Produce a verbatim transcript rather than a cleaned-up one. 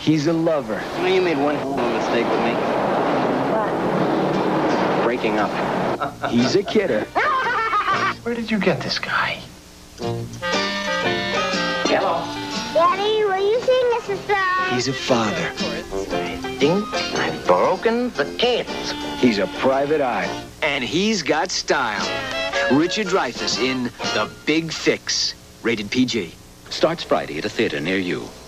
He's a lover. You know, you made one hell of a mistake with me. What? Breaking up. He's a kidder. Where did you get this guy? Hello. Daddy, will you sing us a song? He's a father. I think I've broken the cans. He's a private eye. And he's got style. Richard Dreyfuss in The Big Fix. Rated P G. Starts Friday at a theater near you.